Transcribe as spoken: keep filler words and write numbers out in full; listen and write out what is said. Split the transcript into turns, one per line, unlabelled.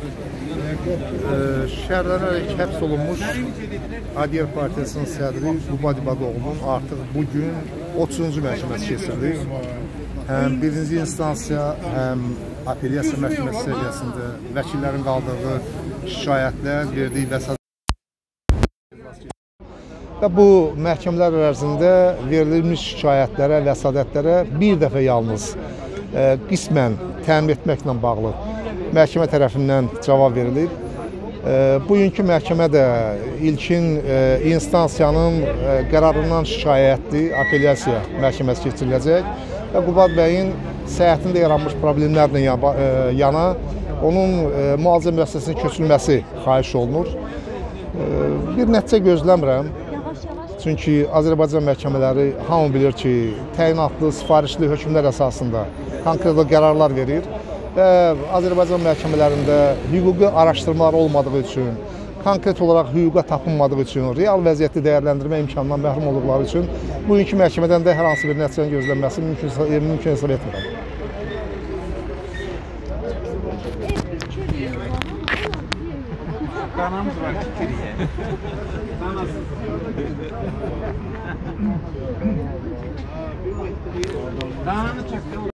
Şəhərlənərək həbs olunmuş Adiyar Partiyasının sədri Qubad İbadoğlu'nun artıq bugün otuzuncu məhkəməsi keçirilir. Həm birinci instansiya, həm apellyasiya məhkəməsi səviyyəsində vəkillərin qaldığı şikayətlər, verdiyi vəsat və bu məhkəmələr ərzində verilmiş şikayətlərə, vəsadətlərə bir dəfə yalnız e, qismən təmin etməklə bağlı məhkəmə tərəfindən cavab verilir. E, bugünkü məhkəmə də ilkin e, instansiyanın e, qərarından şikayətli apellyasiya məhkəməsi keçiriləcək və Qubad bəyin səhhətində yaranmış problemlərlə yana onun e, müalicə müəssisəsinə köçürülməsi xahiş olunur. E, bir nəticə gözləmirəm. Çünki Azərbaycan məhkəmələri hamı bilir ki, təyinatlı, sifarişli hökmlər əsasında konkret qərarlar verir və Azərbaycan məhkəmələrində hüquqi araşdırmalar olmadığı üçün, konkret olaraq hüquqa tapınmadığı üçün, real vəziyyəti dəyərləndirmə imkanından məhrum olduqları üçün bugünkü məhkəmədən də hər hansı bir nəticənin gözlənməsi mümkün, mümkün hesab etmirəm.
Kanamız var, Türkiye. Dananı çaktım.